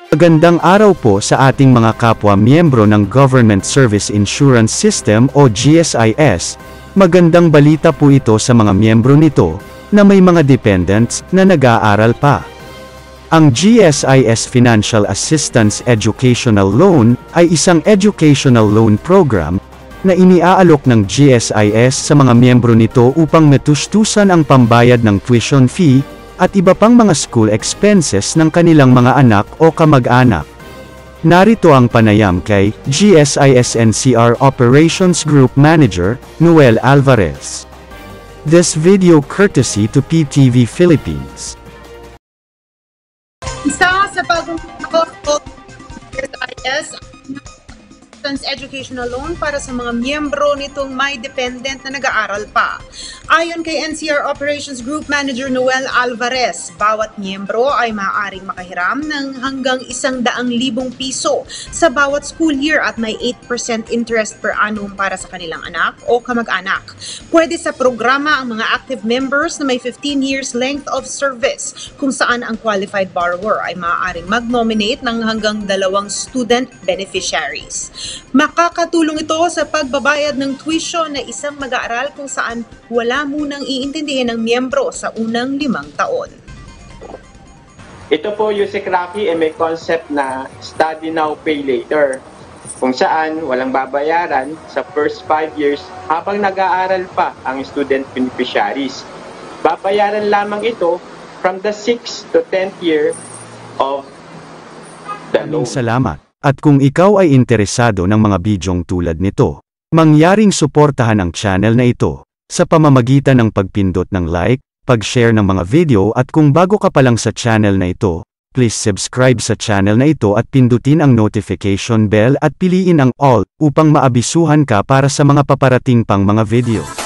Magandang araw po sa ating mga kapwa miyembro ng Government Service Insurance System o GSIS. Magandang balita po ito sa mga miyembro nito, na may mga dependents na nag-aaral pa. Ang GSIS-Financial Assistance Educational Loan ay isang educational loan program na iniaalok ng GSIS sa mga miyembro nito upang matustusan ang pambayad ng tuition fee at iba pang mga school expenses ng kanilang mga anak o kamag-anak. Narito ang panayam kay GSIS-NCR Operations Group Manager, Noel Alvarez. This video courtesy to PTV Philippines. Isa sa bagong GSIS educational loan para sa mga miyembro nitong may dependent na nag-aaral pa. Ayon kay NCR Operations Group Manager Noel Alvarez, bawat miyembro ay maaaring makahiram ng hanggang 100,000 piso sa bawat school year at may 8% interest per annum para sa kanilang anak o kamag-anak. Pwede sa programa ang mga active members na may 15 years length of service, kung saan ang qualified borrower ay maaaring mag-nominate ng hanggang 2 student beneficiaries. Makakatulong ito sa pagbabayad ng tuition na isang mag-aaral kung saan wala munang iintindihin ng miyembro sa unang 5 taon. Ito po yung si Rocky may concept na study now, pay later, kung saan walang babayaran sa first 5 years habang nag-aaral pa ang student beneficiaries. Babayaran lamang ito from the 6th to 10th year of the loan. Salamat. At kung ikaw ay interesado ng mga bidyong tulad nito, mangyaring suportahan ang channel na ito sa pamamagitan ng pagpindot ng like, pag-share ng mga video at kung bago ka pa lang sa channel na ito, please subscribe sa channel na ito at pindutin ang notification bell at piliin ang all upang maabisuhan ka para sa mga paparating pang mga video.